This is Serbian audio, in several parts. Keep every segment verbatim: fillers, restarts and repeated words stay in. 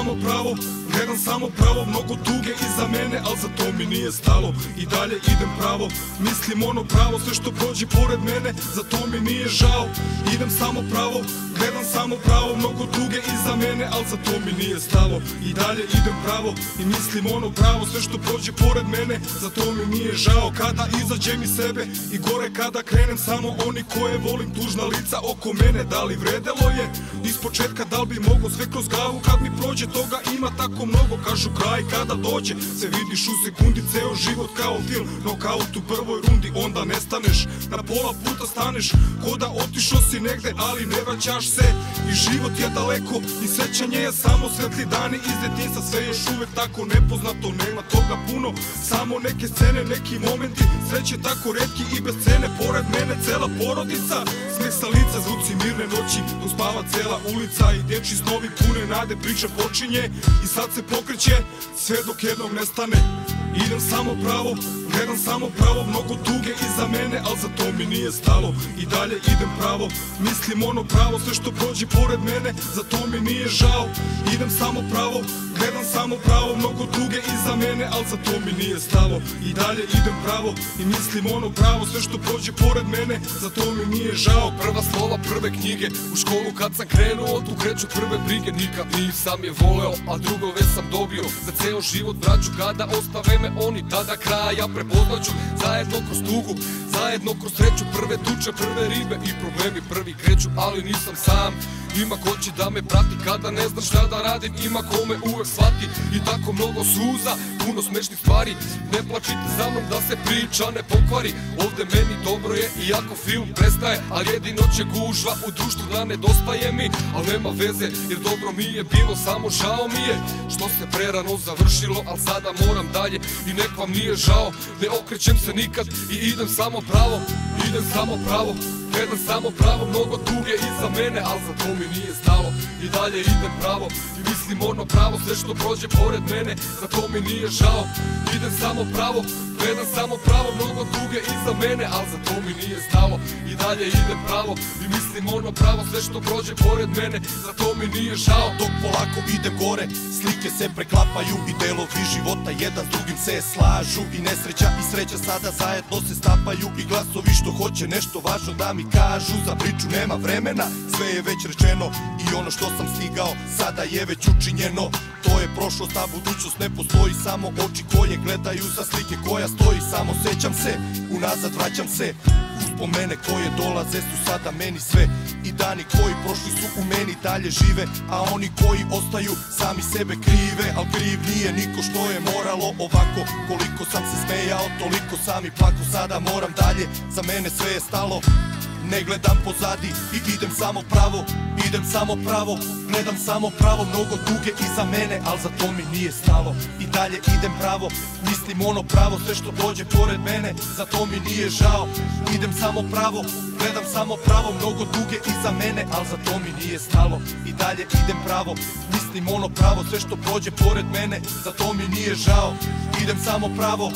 samo pravo, gledam samo pravo, mnogo tuge iza mene, al za to mi nije stalo. I dalje idem pravo, mislim ono pravo, sve što prođe pored mene, za to mi nije žao. Idem samo pravo, gledam samo pravo, mnogo tuge iza mene, al za to mi nije stalo. I dalje idem pravo i mislim ono pravo, sve što prođe pored mene, za to mi nije žao. Kada izađem iz sebe i gore kada krenem, samo oni koje volim, tužna lica oko mene. Da li vredelo je iz početka, da li bi mogo sve kroz glavu, kad mi prođe toga ima tako mnogo. Kažu kraj kada dođe, se vidiš u sekundi, ceo život kao film, nokaut u prvoj rundi, onda nestaneš, na pola puta staneš, ko da otišao si negde, ali ne vraćaš se. I život je daleko i sećanje je samo svetli dani iz detinjstva, sve još uvek tako nepoznato, nema toga puno, samo neke scene, neki momenti, sreće tako retki i bez cene. Pored mene cela porodica, smeh sa lica, zvuci mirne noći, dok spava cela ulica i dječji snovi pune nade, priča počinje i sad se pokreće, sve dok jednog nestane. Idem samo pravo, gledam samo pravo, mnogo tuge iza mene, al za to mi nije stalo. I dalje idem pravo, mislim ono pravo, sve što prođe pored mene, za to mi nije žao. Idem samo pravo, gledam samo pravo, mnogo tuge iza mene, al za to mi nije stalo. I dalje idem pravo i mislim ono pravo, sve što prođe pored mene, za to mi nije žao. Prva slova, prve knjige, u školu kad sam krenuo, tu kreću prve brige. Nikad nisam je voleo, a drugo već sam dobio. Za ceo život braću, kada ostave me oni, tada kraja prepoznaću. Zajedno kroz tugu, zajedno kroz sreću, prve tuče, prve ribe i problemi prvi kreću, ali nisam sam. Ima ko će da me prati kada ne znam šta da radim, ima ko me uvek shvati. I tako mnogo suza, puno smešnih stvari, ne plačite za mnom da se priča ne pokvari. Ovde meni dobro je, iako film prestaje, ali jedino će gužva u društvu da nedostaje mi. Al nema veze, jer dobro mi je bilo, samo žao mi je što se prerano završilo, al sada moram dalje i nek vam nije žao. Ne okrećem se nikad i idem samo pravo, idem samo pravo, gledam samo pravo, mnogo tuge iza mene, al za to mi nije stalo. I dalje idem pravo i mislim ono pravo, sve što prođe pored mene, za to mi nije žao. Idem samo pravo, gledam samo pravo, mnogo tuge iza mene, al za to mi nije stalo. I dalje idem pravo i mislim ono pravo, sve što prođe pored mene, za to mi nije žao. Dok polako idem gore, slike se preklapaju i delovi života jedan s drugim se slažu. I nesreća i sreća sada zajedno se stapaju i glasovi što hoće nešto važno da mi kažu. Za priču nema vremena, sve je već rečeno i ono što sam stigao sada je već učinjeno. To je prošlost, a budućnost ne postoji, samo oči koje gledaju sa slike koja stoji. Samo sećam se, unazad vraćam se, uspomene koje dolaze su sada meni sve. I dani koji prošli su u meni dalje žive, a oni koji ostaju sami sebe krive. Al kriv nije niko što je moralo ovako, koliko sam se smejao toliko sam i plako. Sada moram dalje, za mene sve je stalo, ne gledam pozadi i idem samo pravo, idem samo pravo, gledam samo pravo, mnogo tuge iza mene, al za to mi nije stalo. I dalje idem pravo, mislim ono pravo, sve što dođe pored mene, za to mi nije žao. Idem samo pravo, gledam samo pravo, mnogo tuge iza mene, al za to mi nije stalo. I dalje idem pravo, mislim ono pravo, sve što prođe pored mene, za to mi nije žao. Idem samo pravo,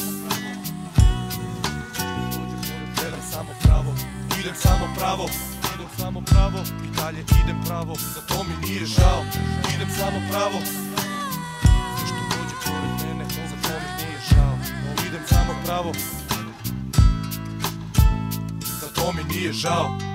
gledam samo pravo, idem samo pravo, idem samo pravo, i dalje idem pravo, za to mi nije žao. Idem samo pravo, sve što prođe pored mene, za to mi nije žao. Idem samo pravo, za to mi nije žao.